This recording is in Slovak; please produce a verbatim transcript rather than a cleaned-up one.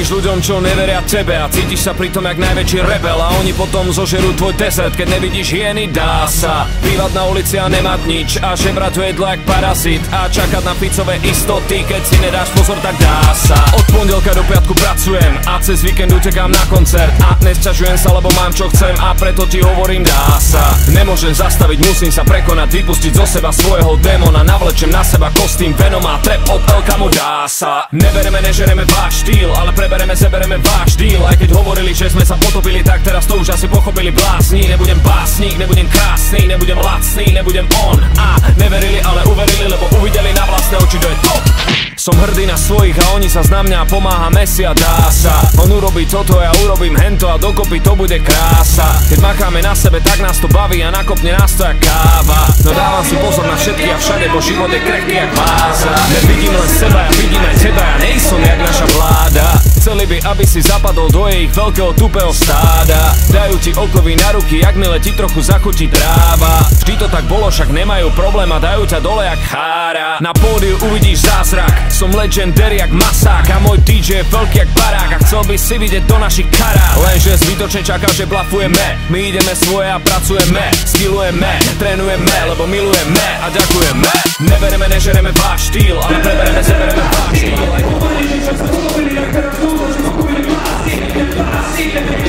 Veríš ľuďom, čo neveria tebe a cítiš sa pritom jak najväčší rebel a oni potom zožerú tvoj desert, keď nevidíš hyeny. Dá sa bývať na ulici a nemať nič a žebrať to jedlo jak parazit a čakať na picové istoty, keď si nedáš pozor, tak dá sa. Od pondelka do piatku pracujem a cez víkend utekám na koncert a nesťažujem sa, lebo mám čo chcem a preto ti hovorím, dá sa. Nemôžem zastaviť, musím sa prekonať, vypustiť zo seba svojho démona, navlečem na seba kostým Venoma, trap od Elkamu, dá sa. Nebereme, nežereme váš štýl, ale prebereme, zebereme váš díl. Aj keď hovorili, že sme sa potopili, tak teraz to už asi pochopili blázni. Nebudem básnik, nebudem krásny, nebudem lacný, nebudem on. A neverili, ale uverili, lebo uvideli na vlastné oči, kto je top. Som hrdý na svojich a oni sa na mňa, pomáha Messi a dá sa. On urobí toto, ja urobím hento a dokopy to bude krása. Keď makáme na sebe, tak nás to baví a nakopne nás to jak káva. No dávam si pozor na všetky a všade, bo život je krehký jak váza. Nevidím len seba, ja vidím aj teba, ja nejsom jak naša vláda. Chceli by, aby si zapadol do ich veľkého tupého stáda. Dajú ti okovy na ruky, jak mile ti trochu zachutí tráva. Vždy to tak bolo, však nemajú problém a dajú ťa dole jak chára. Na pódiu uvidíš zázrak, som legendary jak masák a môj dý džej je veľký jak barák a chcel by si vidieť do našich karát. Lenže zbytočne čaká, že blafujeme, my ideme svoje a pracujeme, skillujeme, trénujeme, lebo milujeme a ďakujeme. Nebereme, nežereme váš štýl, ale prebereme, zebereme váš štýl. Aj pomalili, že sme skopili, jak teraz dúlo, že skopili vlastní, vlastní,